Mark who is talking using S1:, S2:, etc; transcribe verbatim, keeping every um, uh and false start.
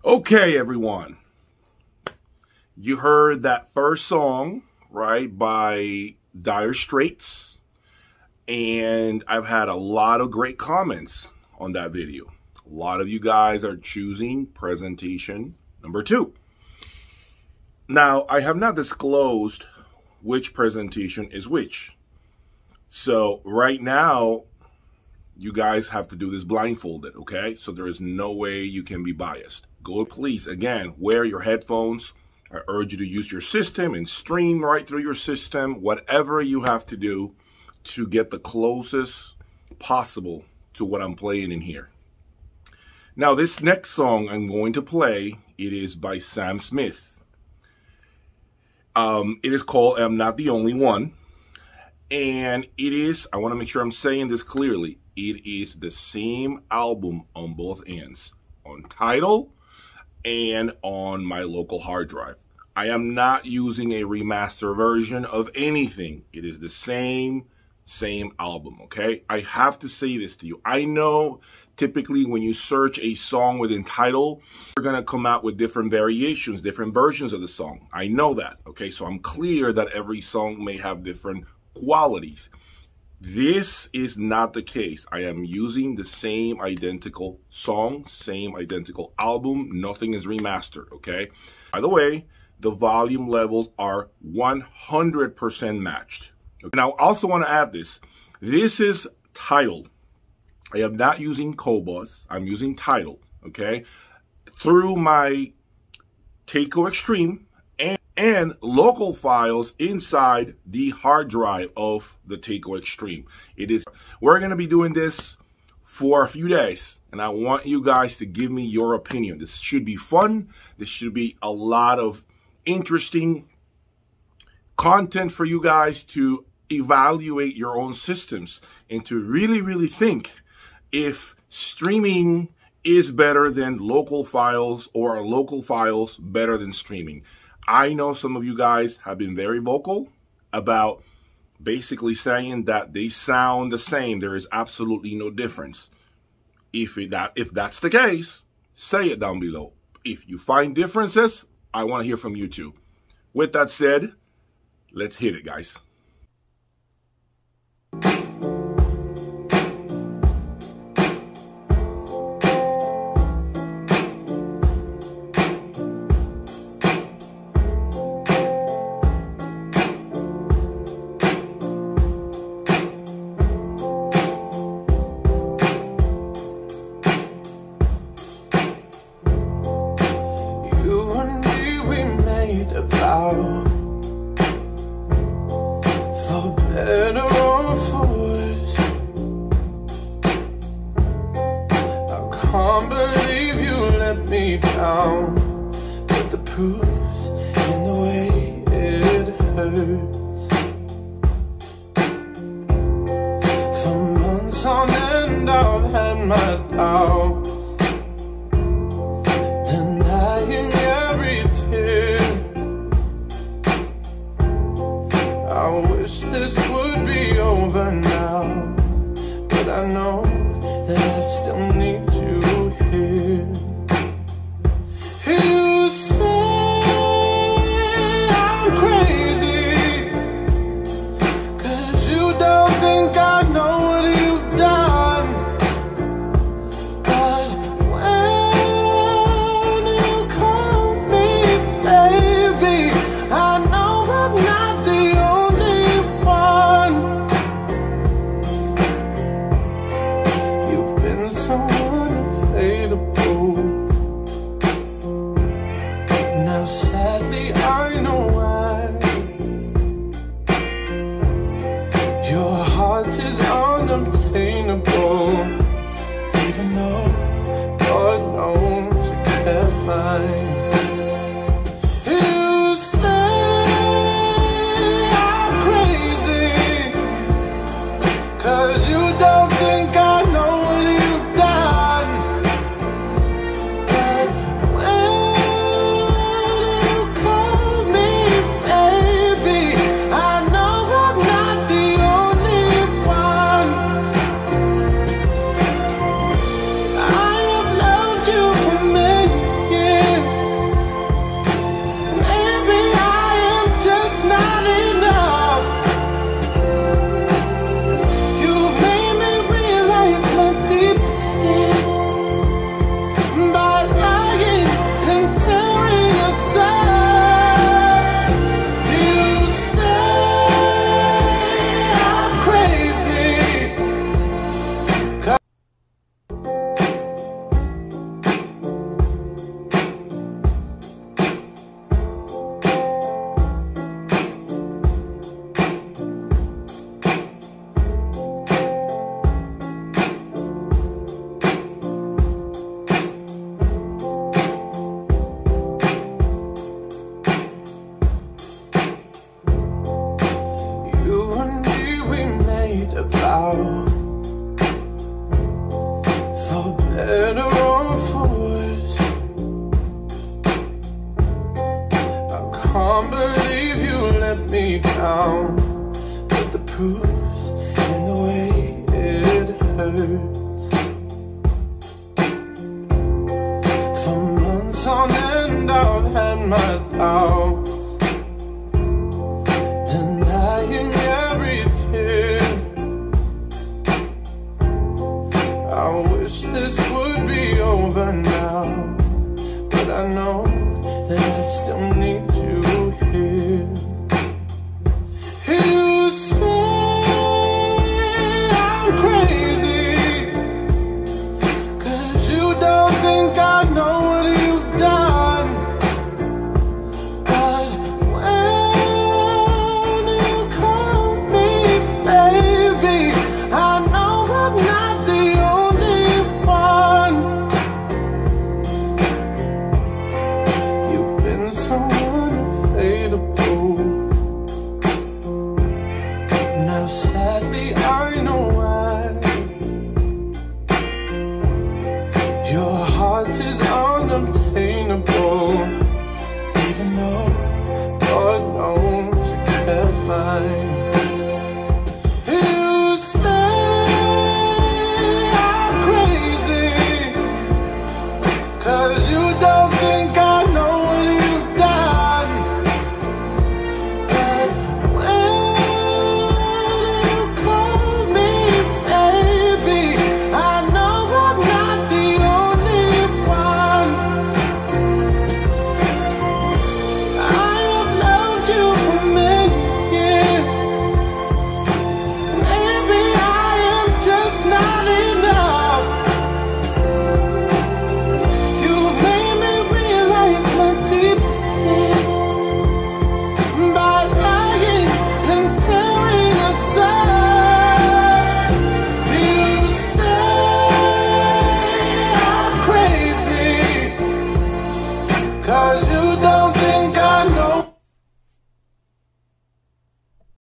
S1: Okay, everyone. You heard that first song, right, by Dire Straits. And I've had a lot of great comments on that video. A lot of you guys are choosing presentation number two. Now, I have not disclosed which presentation is which. So right now, you guys have to do this blindfolded, okay? So there is no way you can be biased. Go, please, again, wear your headphones. I urge you to use your system and stream right through your system, whatever you have to do to get the closest possible to what I'm playing in here. Now, this next song I'm going to play, it is by Sam Smith. Um, it is called I'm Not the Only One. And it is, I want to make sure I'm saying this clearly, it is the same album on both ends, on Tidal and on my local hard drive. I am not using a remaster version of anything. It is the same, same album, okay? I have to say this to you. I know typically when you search a song within Tidal, you're going to come out with different variations, different versions of the song. I know that, okay? So I'm clear that every song may have different qualities. This is not the case. I am using the same identical song, same identical album. Nothing is remastered, okay? By the way, the volume levels are one hundred percent matched. Now, I also want to add this. This is Tidal. I am not using Cobus. I'm using Tidal, okay? Through my Takeo Extreme and, and local files inside the hard drive of the Takeo Extreme. It is. We're going to be doing this for a few days, and I want you guys to give me your opinion. This should be fun. This should be a lot of interesting content for you guys to evaluate your own systems and to really, really think if streaming is better than local files or are local files better than streaming. I know some of you guys have been very vocal about basically saying that they sound the same. There is absolutely no difference. If, it, that, if that's the case, say it down below. If you find differences, I want to hear from you too. With that said, let's hit it, guys.
S2: For better or for worse, I can't believe you let me down, but the proof's in the way it hurts. For months on end I've had my doubts, denying every tear. I wish this would be over now, but I know that I still need you here. You say me down, but the proof's in the way it hurts. For months on end I've had my doubts, denying every tear. I wish this would be over now, but I know that I still need you here. You say I'm crazy, 'cause you don't think I know what you've done. But when you call me baby, I know I'm not the only one. You've been so unavailable. Now sadly I know why. Your heart is unobtainable, even though God knows you kept mine. You say I'm crazy, 'cause you don't think I know what you've done. But when you call me baby, I know I'm not the only one. I have loved you for many years. Maybe I am just not enough. You've made me realize my deepest fear by lying and tearing us apart. You say I'm crazy, 'cause you don't